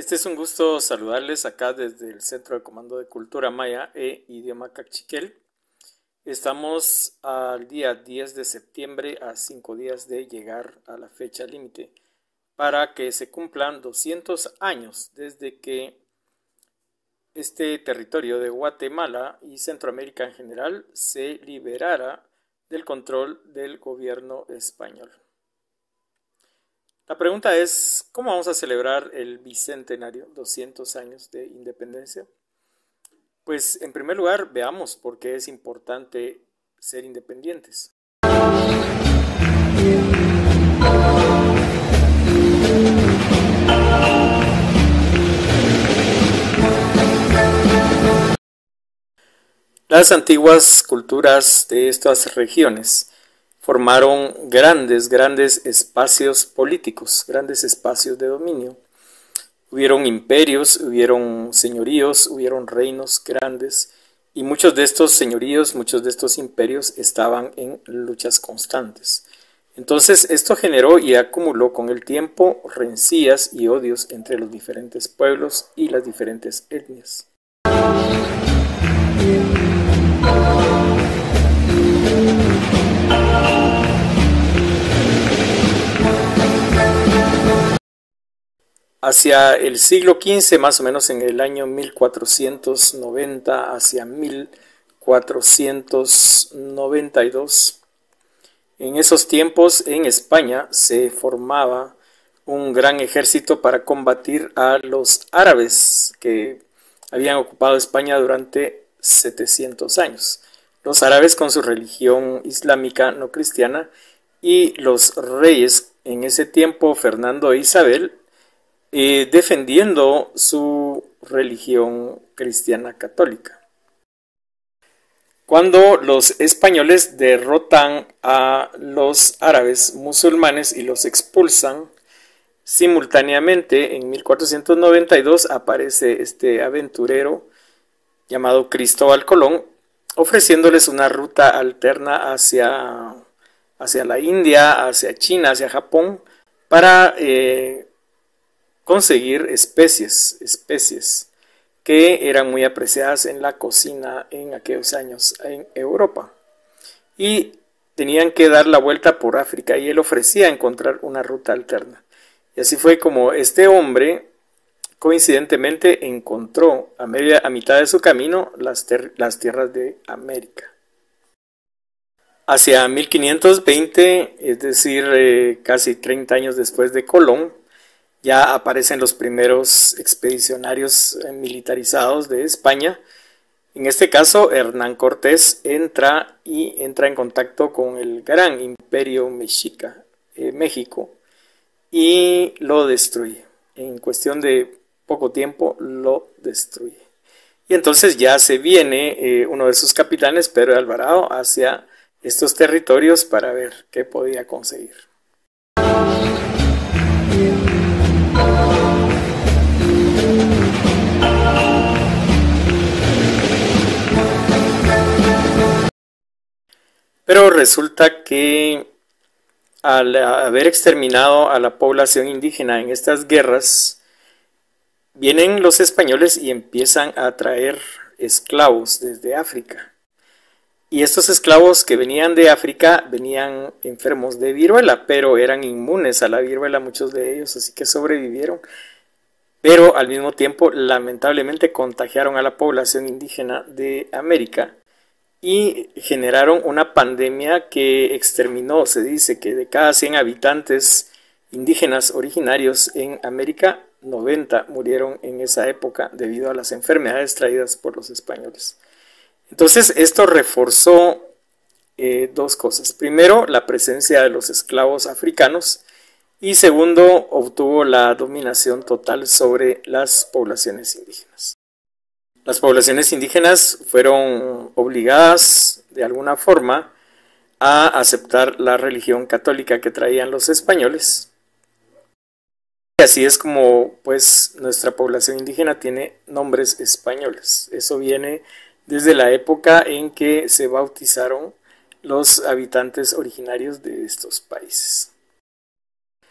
Es un gusto saludarles acá desde el Centro de Comando de Cultura Maya e Idioma Cachiquel. Estamos al día 10 de septiembre, a 5 días de llegar a la fecha límite para que se cumplan 200 años desde que este territorio de Guatemala y Centroamérica en general se liberara del control del gobierno español. La pregunta es, ¿cómo vamos a celebrar el bicentenario, 200 años de independencia? Pues en primer lugar, veamos por qué es importante ser independientes. Las antiguas culturas de estas regiones formaron grandes espacios políticos, grandes espacios de dominio. Hubieron imperios, hubieron señoríos, hubieron reinos grandes y muchos de estos señoríos, muchos de estos imperios estaban en luchas constantes. Entonces esto generó y acumuló con el tiempo rencillas y odios entre los diferentes pueblos y las diferentes etnias. Hacia el siglo XV, más o menos en el año 1490 hacia 1492, en esos tiempos en España se formaba un gran ejército para combatir a los árabes que habían ocupado España durante 700 años. Los árabes con su religión islámica no cristiana y los reyes en ese tiempo, Fernando e Isabel, defendiendo su religión cristiana católica. Cuando los españoles derrotan a los árabes musulmanes y los expulsan, simultáneamente en 1492 aparece este aventurero llamado Cristóbal Colón, ofreciéndoles una ruta alterna hacia la India, hacia China, hacia Japón, para conseguir especies que eran muy apreciadas en la cocina en aquellos años en Europa. Y tenían que dar la vuelta por África y él ofrecía encontrar una ruta alterna. Y así fue como este hombre coincidentemente encontró a mitad de su camino las tierras de América. Hacia 1520, es decir, casi 30 años después de Colón, ya aparecen los primeros expedicionarios militarizados de España. En este caso, Hernán Cortés entra en contacto con el gran imperio mexica, México, y lo destruye. En cuestión de poco tiempo lo destruye. Y entonces ya se viene uno de sus capitanes, Pedro de Alvarado, hacia estos territorios para ver qué podía conseguir. Pero resulta que al haber exterminado a la población indígena en estas guerras, vienen los españoles y empiezan a traer esclavos desde África. Y estos esclavos que venían de África venían enfermos de viruela, pero eran inmunes a la viruela muchos de ellos, así que sobrevivieron. Pero al mismo tiempo, lamentablemente, contagiaron a la población indígena de América y generaron una pandemia que exterminó, se dice que de cada 100 habitantes indígenas originarios en América, 90 murieron en esa época debido a las enfermedades traídas por los españoles. Entonces esto reforzó dos cosas. Primero, la presencia de los esclavos africanos y segundo, obtuvo la dominación total sobre las poblaciones indígenas. Las poblaciones indígenas fueron obligadas de alguna forma a aceptar la religión católica que traían los españoles. Y así es como pues nuestra población indígena tiene nombres españoles. Eso viene desde la época en que se bautizaron los habitantes originarios de estos países.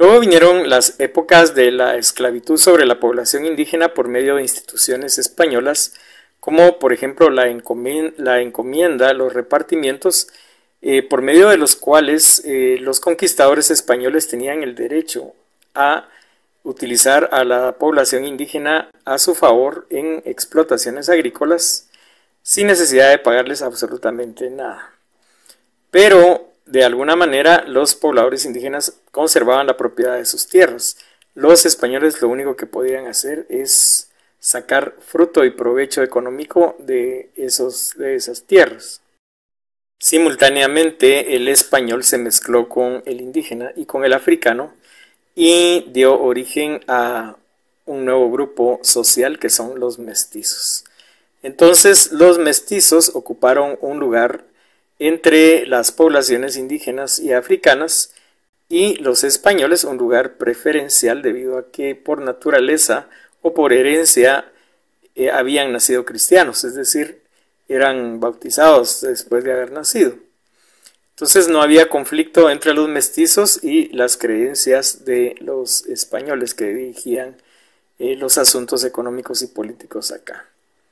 Luego vinieron las épocas de la esclavitud sobre la población indígena por medio de instituciones españolas, como por ejemplo la encomienda, los repartimientos, por medio de los cuales los conquistadores españoles tenían el derecho a utilizar a la población indígena a su favor en explotaciones agrícolas sin necesidad de pagarles absolutamente nada. Pero de alguna manera los pobladores indígenas conservaban la propiedad de sus tierras. Los españoles lo único que podían hacer es sacar fruto y provecho económico de esas tierras. Simultáneamente el español se mezcló con el indígena y con el africano y dio origen a un nuevo grupo social que son los mestizos. Entonces los mestizos ocuparon un lugar entre las poblaciones indígenas y africanas y los españoles un lugar preferencial debido a que por naturaleza o por herencia habían nacido cristianos, es decir, eran bautizados después de haber nacido. Entonces no había conflicto entre los mestizos y las creencias de los españoles que dirigían los asuntos económicos y políticos acá.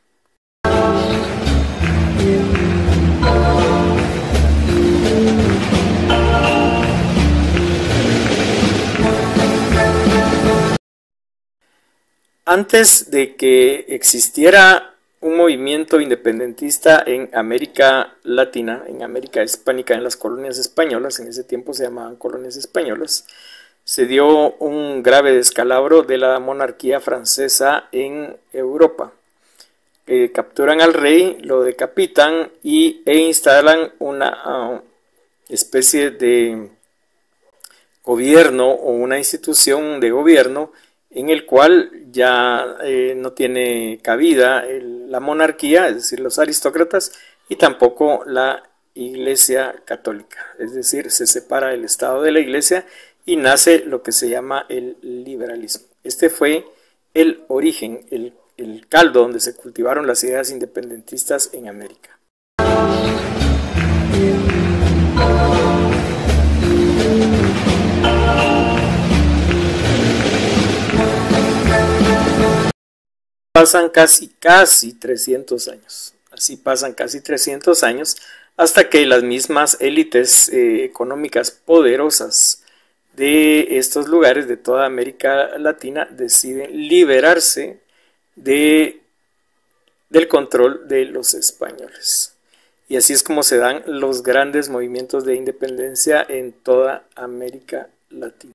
Antes de que existiera un movimiento independentista en América Latina, en América Hispánica, en las colonias españolas, en ese tiempo se llamaban colonias españolas, se dio un grave descalabro de la monarquía francesa en Europa. Capturan al rey, lo decapitan e instalan una especie de gobierno o una institución de gobierno en el cual ya no tiene cabida la monarquía, es decir, los aristócratas, y tampoco la Iglesia católica, es decir, se separa el Estado de la Iglesia y nace lo que se llama el liberalismo. Este fue el origen, el caldo donde se cultivaron las ideas independentistas en América. Pasan casi 300 años, así pasan casi 300 años hasta que las mismas élites económicas poderosas de estos lugares de toda América Latina deciden liberarse del control de los españoles. Y así es como se dan los grandes movimientos de independencia en toda América Latina.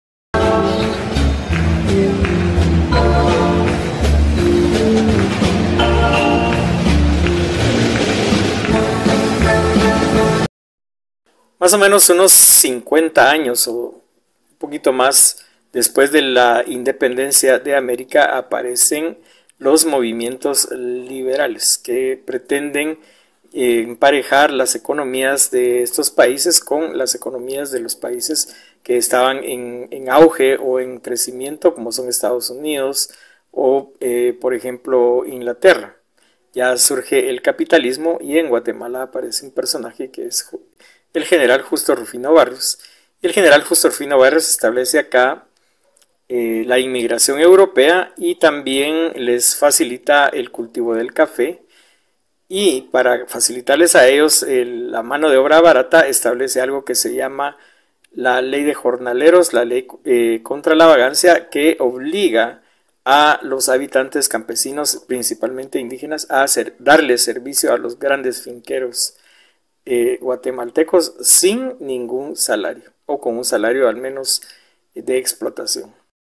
Más o menos unos 50 años o un poquito más después de la independencia de América aparecen los movimientos liberales que pretenden emparejar las economías de estos países con las economías de los países que estaban en auge o en crecimiento, como son Estados Unidos o por ejemplo Inglaterra. Ya surge el capitalismo y en Guatemala aparece un personaje que es el general Justo Rufino Barrios. Y el general Justo Rufino Barrios establece acá la inmigración europea y también les facilita el cultivo del café, y para facilitarles a ellos la mano de obra barata establece algo que se llama la ley de jornaleros, la ley contra la vagancia, que obliga a los habitantes campesinos, principalmente indígenas, a darle servicio a los grandes finqueros guatemaltecos sin ningún salario, o con un salario al menos de explotación.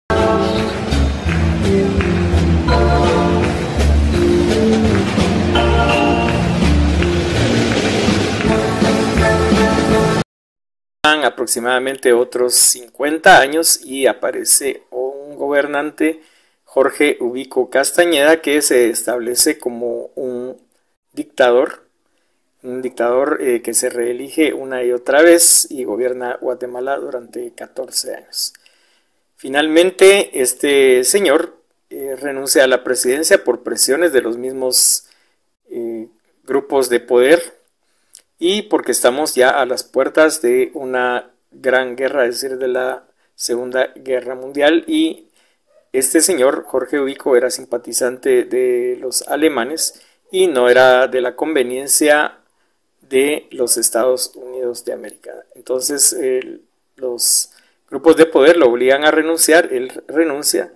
Aproximadamente otros 50 años y aparece un gobernante, Jorge Ubico Castañeda, que se establece como un dictador que se reelige una y otra vez y gobierna Guatemala durante 14 años. Finalmente, este señor renuncia a la presidencia por presiones de los mismos grupos de poder y porque estamos ya a las puertas de una gran guerra, es decir, de la Segunda Guerra Mundial, y este señor, Jorge Ubico, era simpatizante de los alemanes y no era de la conveniencia de los Estados Unidos de América. Entonces los grupos de poder lo obligan a renunciar, él renuncia.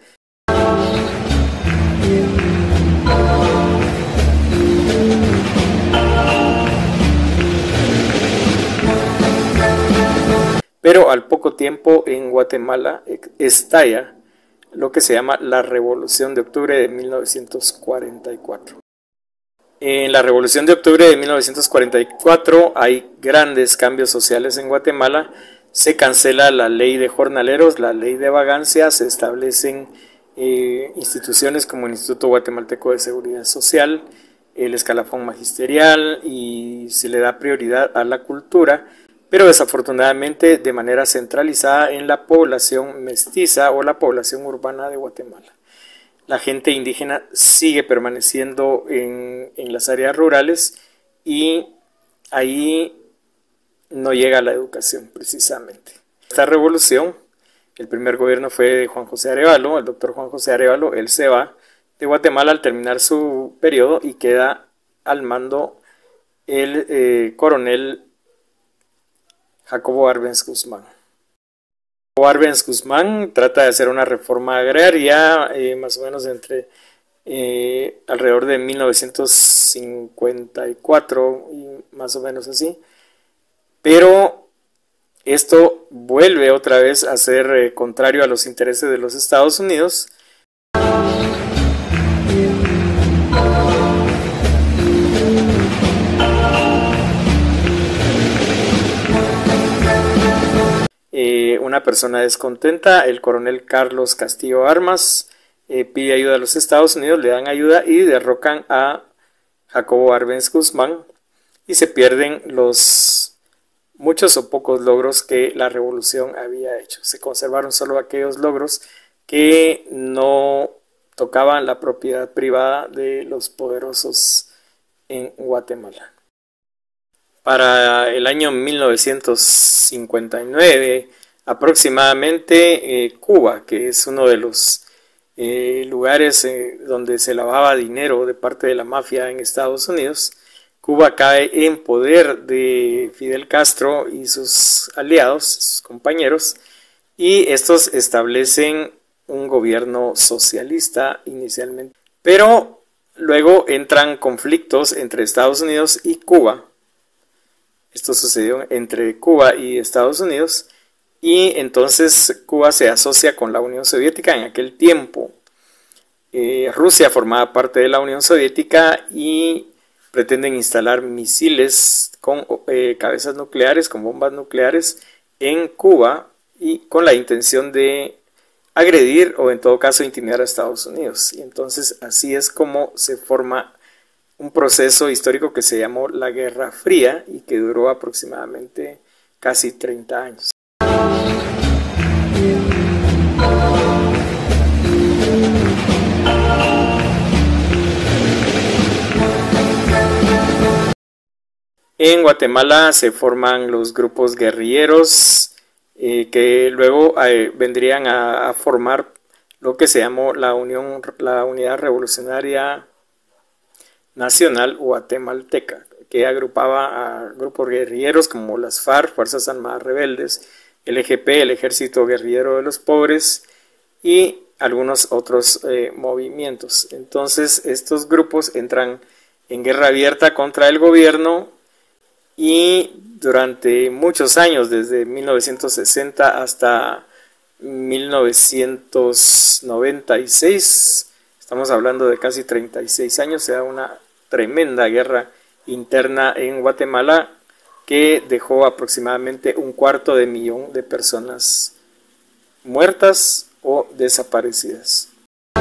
Pero al poco tiempo en Guatemala estalla lo que se llama la Revolución de Octubre de 1944. En la Revolución de Octubre de 1944 hay grandes cambios sociales en Guatemala. Se cancela la ley de jornaleros, la ley de vagancia, se establecen instituciones como el Instituto Guatemalteco de Seguridad Social, el escalafón magisterial, y se le da prioridad a la cultura, pero desafortunadamente de manera centralizada en la población mestiza o la población urbana de Guatemala. La gente indígena sigue permaneciendo en las áreas rurales y ahí no llega la educación precisamente. Esta revolución, el primer gobierno fue de Juan José Arévalo, el doctor Juan José Arévalo. Él se va de Guatemala al terminar su periodo y queda al mando el coronel Jacobo Arbenz Guzmán. Jacobo Arbenz Guzmán trata de hacer una reforma agraria más o menos entre alrededor de 1954 y más o menos así, pero esto vuelve otra vez a ser contrario a los intereses de los Estados Unidos. Una persona descontenta, el coronel Carlos Castillo Armas, pide ayuda a los Estados Unidos, le dan ayuda y derrocan a Jacobo Arbenz Guzmán y se pierden los muchos o pocos logros que la revolución había hecho. Se conservaron solo aquellos logros que no tocaban la propiedad privada de los poderosos en Guatemala. Para el año 1959 aproximadamente, Cuba, que es uno de los lugares donde se lavaba dinero de parte de la mafia en Estados Unidos, Cuba cae en poder de Fidel Castro y sus aliados, sus compañeros, y estos establecen un gobierno socialista inicialmente. Pero luego entran conflictos entre Estados Unidos y Cuba. Esto sucedió entre Cuba y Estados Unidos, y entonces Cuba se asocia con la Unión Soviética. En aquel tiempo Rusia formaba parte de la Unión Soviética y pretenden instalar misiles con cabezas nucleares, con bombas nucleares en Cuba, y con la intención de agredir o en todo caso intimidar a Estados Unidos. Y entonces así es como se forma un proceso histórico que se llamó la Guerra Fría y que duró aproximadamente casi 30 años. En Guatemala se forman los grupos guerrilleros que luego vendrían a formar lo que se llamó la Unidad Revolucionaria Nacional Guatemalteca, que agrupaba a grupos guerrilleros como las FARC, Fuerzas Armadas Rebeldes, el EGP, el Ejército Guerrillero de los Pobres, y algunos otros movimientos. Entonces estos grupos entran en guerra abierta contra el gobierno y durante muchos años, desde 1960 hasta 1996, estamos hablando de casi 36 años, se da una tremenda guerra interna en Guatemala que dejó aproximadamente 250,000 de personas muertas o desaparecidas.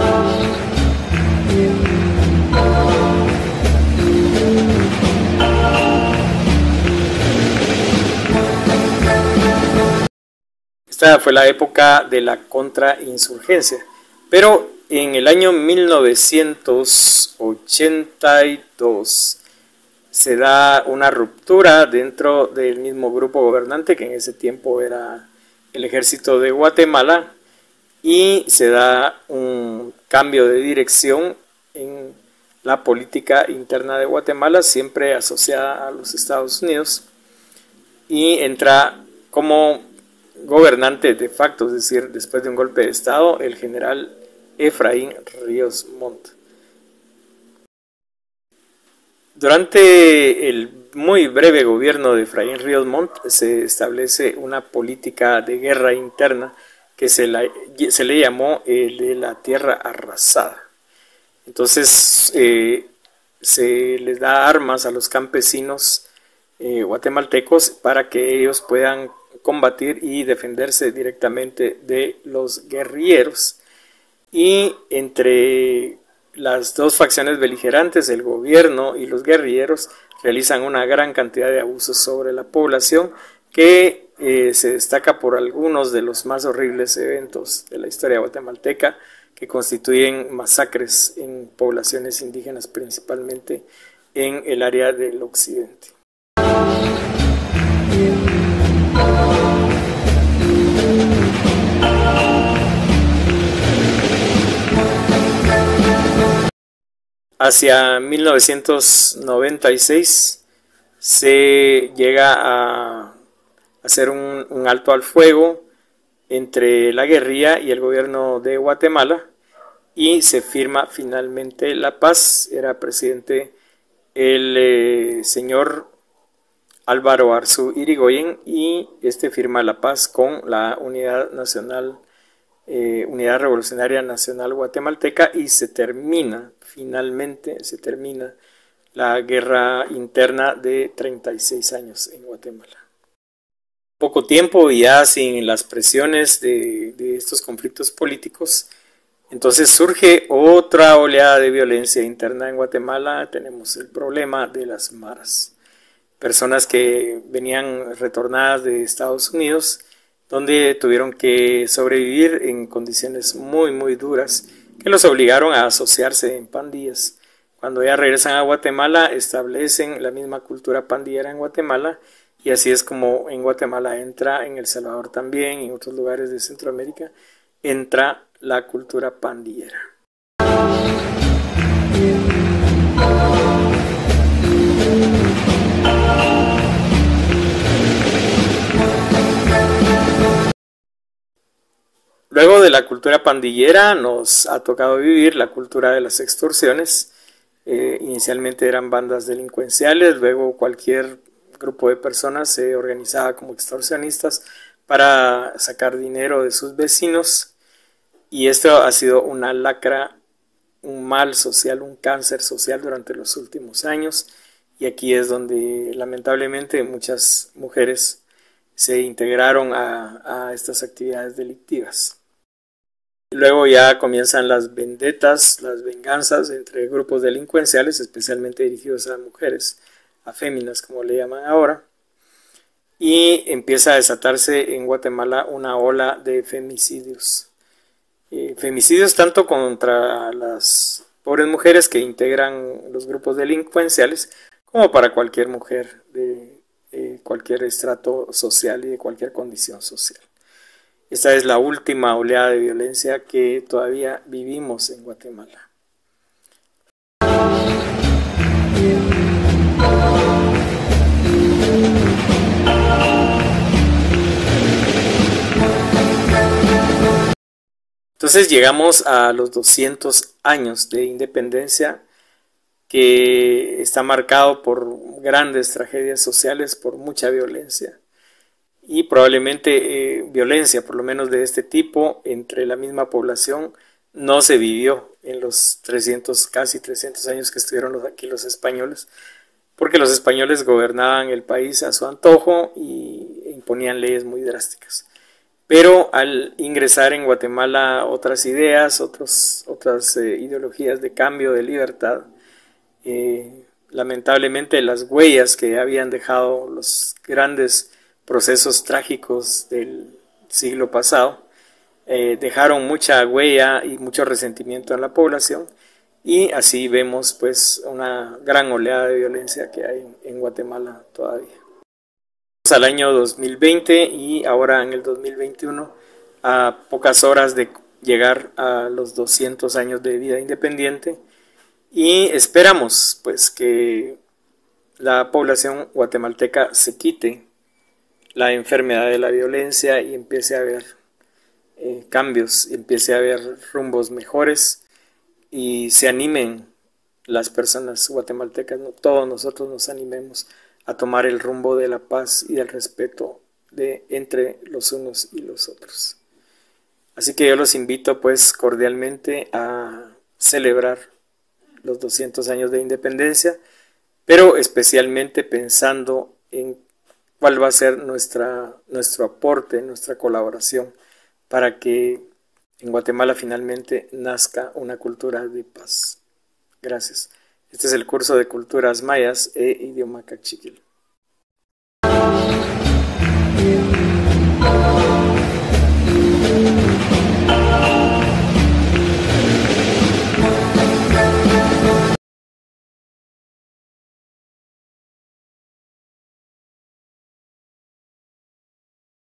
Esta fue la época de la contrainsurgencia, pero en el año 1982 se da una ruptura dentro del mismo grupo gobernante, que en ese tiempo era el ejército de Guatemala y se da un cambio de dirección en la política interna de Guatemala, siempre asociada a los Estados Unidos, y entra como gobernante de facto, es decir, después de un golpe de estado, el general Efraín Ríos Montt. Durante el muy breve gobierno de Efraín Ríos Montt se establece una política de guerra interna que se le llamó de la tierra arrasada. Entonces se les da armas a los campesinos guatemaltecos para que ellos puedan combatir y defenderse directamente de los guerrilleros. Y entre las dos facciones beligerantes, el gobierno y los guerrilleros, realizan una gran cantidad de abusos sobre la población que se destaca por algunos de los más horribles eventos de la historia guatemalteca, que constituyen masacres en poblaciones indígenas, principalmente en el área del occidente. Hacia 1996 se llega a hacer un alto al fuego entre la guerrilla y el gobierno de Guatemala y se firma finalmente la paz. Era presidente el señor Álvaro Arzú Irigoyen y este firma la paz con la Unidad Revolucionaria Nacional Guatemalteca y finalmente se termina la guerra interna de 36 años en Guatemala. Poco tiempo y ya sin las presiones de estos conflictos políticos, entonces surge otra oleada de violencia interna en Guatemala. Tenemos el problema de las maras, personas que venían retornadas de Estados Unidos, donde tuvieron que sobrevivir en condiciones muy muy duras que los obligaron a asociarse en pandillas. Cuando ya regresan a Guatemala, establecen la misma cultura pandillera en Guatemala, y así es como en Guatemala entra, en El Salvador también, y en otros lugares de Centroamérica, entra la cultura pandillera. Luego de la cultura pandillera nos ha tocado vivir la cultura de las extorsiones. Inicialmente eran bandas delincuenciales, luego cualquier grupo de personas se organizaba como extorsionistas para sacar dinero de sus vecinos, y esto ha sido una lacra, un mal social, un cáncer social durante los últimos años, y aquí es donde lamentablemente muchas mujeres se integraron a estas actividades delictivas. Luego ya comienzan las vendetas, las venganzas entre grupos delincuenciales, especialmente dirigidos a mujeres, a féminas como le llaman ahora, y empieza a desatarse en Guatemala una ola de femicidios. Femicidios tanto contra las pobres mujeres que integran los grupos delincuenciales, como para cualquier mujer de cualquier estrato social y de cualquier condición social. Esta es la última oleada de violencia que todavía vivimos en Guatemala. Entonces llegamos a los 200 años de independencia, que está marcado por grandes tragedias sociales, por mucha violencia. Y probablemente violencia, por lo menos de este tipo, entre la misma población, no se vivió en los casi 300 años que estuvieron aquí los españoles, porque los españoles gobernaban el país a su antojo y imponían leyes muy drásticas. Pero al ingresar en Guatemala otras ideas, otras ideologías de cambio, de libertad, lamentablemente las huellas que habían dejado los grandes procesos trágicos del siglo pasado dejaron mucha huella y mucho resentimiento en la población, y así vemos pues una gran oleada de violencia que hay en Guatemala todavía. al año 2020 y ahora en el 2021, a pocas horas de llegar a los 200 años de vida independiente, y esperamos pues que la población guatemalteca se quite la enfermedad de la violencia y empiece a haber cambios, empiece a haber rumbos mejores y se animen las personas guatemaltecas, ¿no? Todos nosotros nos animemos a tomar el rumbo de la paz y del respeto entre los unos y los otros. Así que yo los invito pues cordialmente a celebrar los 200 años de independencia, pero especialmente pensando en cuál va a ser nuestro aporte, nuestra colaboración para que en Guatemala finalmente nazca una cultura de paz. Gracias. Este es el curso de Culturas Mayas e Idioma Cachiquel.